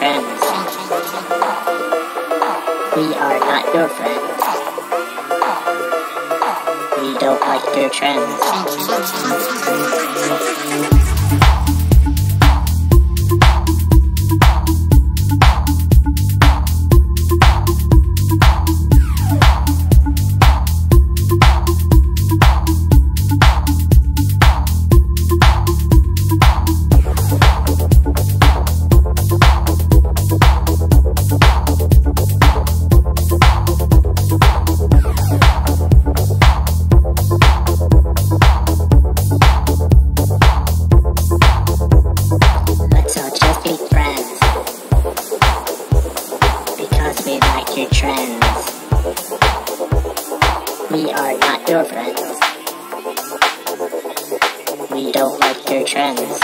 trends. We are not your friends. We don't like your trends. We like your trends. We are not your friends. We don't like your trends.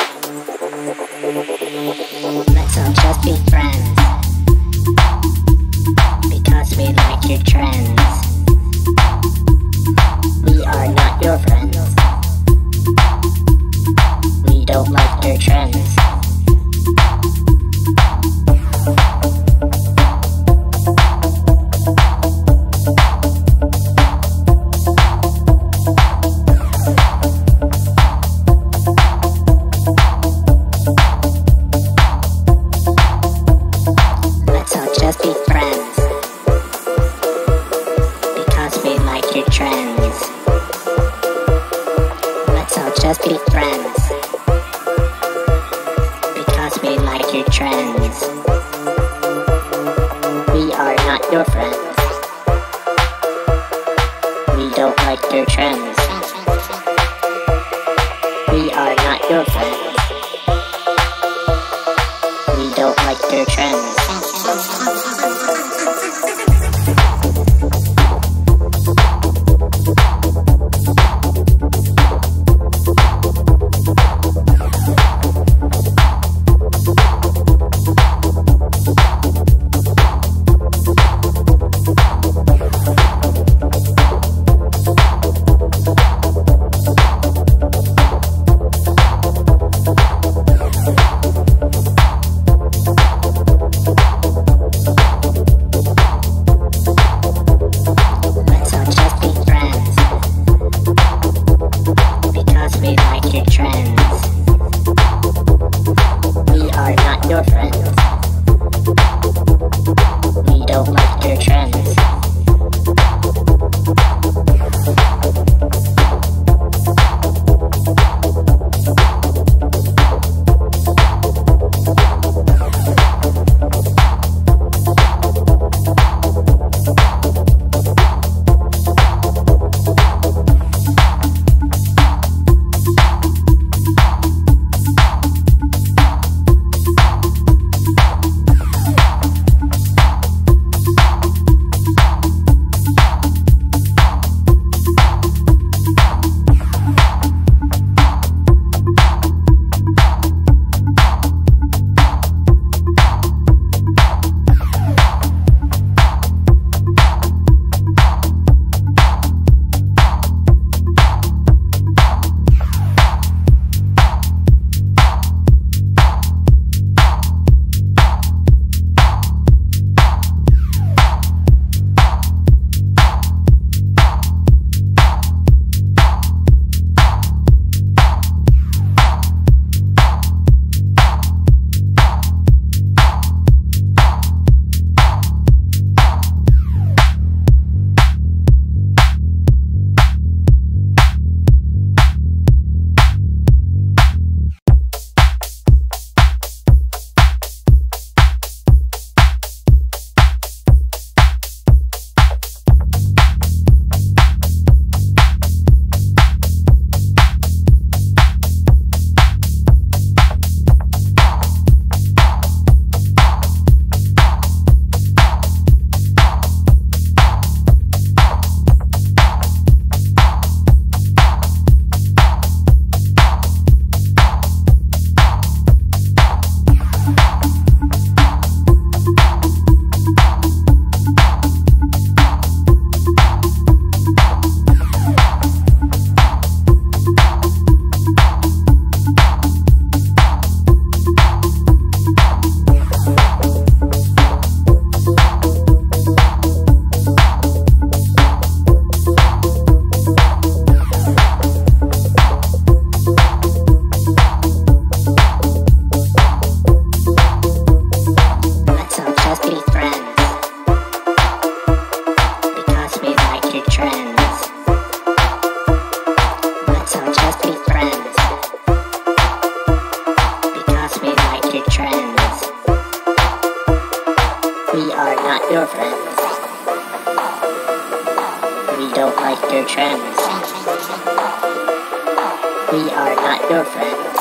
Let's all just be friends. Because we like your trends. We are not your friends. We don't like your trends. Just be friends, because we like your trends. Let's all just be friends, because we like your trends. We are not your friends. We don't like your trends. We are not your friends. We don't like your trends. don't like your trends. We are not your friends.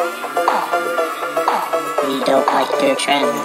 We don't like your trends.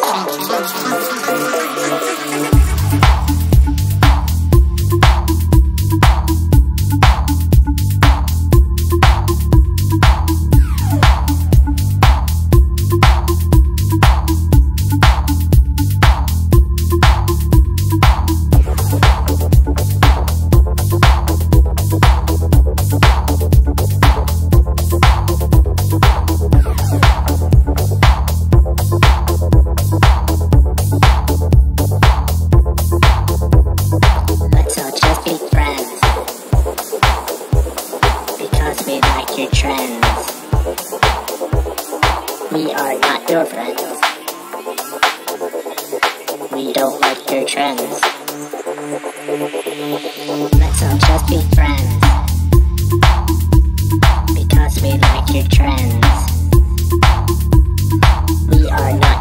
We like your trends. We are not your friends. We don't like your trends. Let's all just be friends. Because we like your trends. We are not